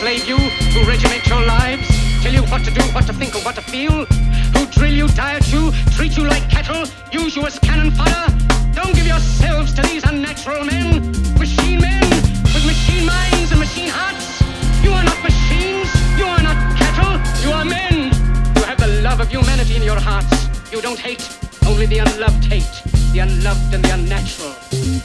enslave you, who regiment your lives, tell you what to do, what to think, or what to feel, who drill you, diet you, treat you like cattle, use you as cannon fodder. Don't give yourselves to these unnatural men, machine men, with machine minds and machine hearts. You are not machines, you are not cattle, you are men. You have the love of humanity in your hearts. You don't hate, only the unloved hate, the unloved and the unnatural.